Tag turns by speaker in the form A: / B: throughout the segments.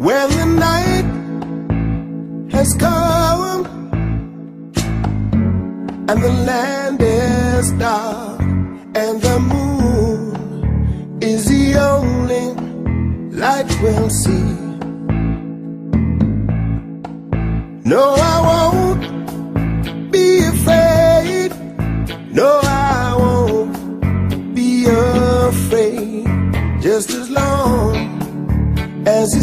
A: When the night has come and the land is dark and the moon is the only light we'll see. No, I won't be afraid. No, I won't be afraid. Just as long as you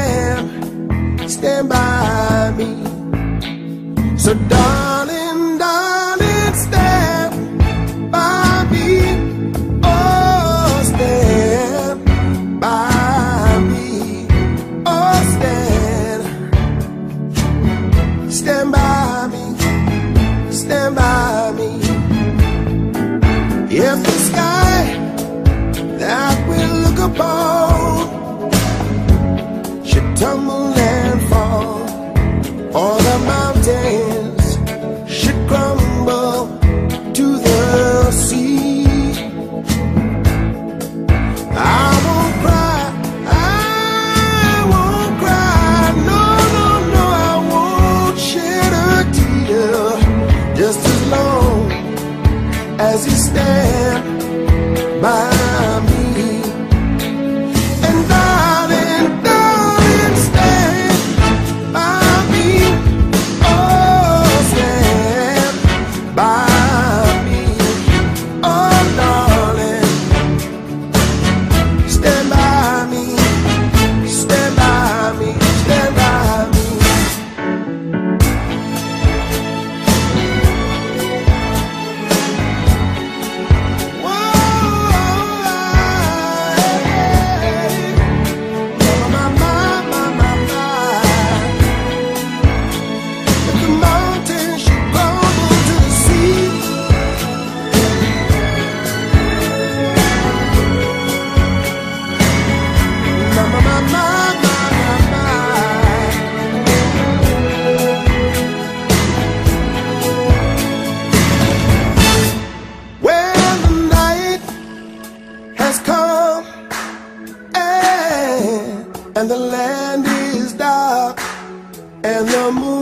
A: stand by me. So darling, darling, stand by me. Oh, stand by me. Oh, stand by me. Stand by me. If the sky that we look upon should tumble and fall, or the mountains should crumble to the sea, I won't cry, I won't cry, no, no, no, I won't shed a tear, just as long as you stand by me. And darling, darling, stand by me. Oh, stand by me. Oh, darling, stand by me. Stand by me. Stand by me. Come and the land is dark and the moon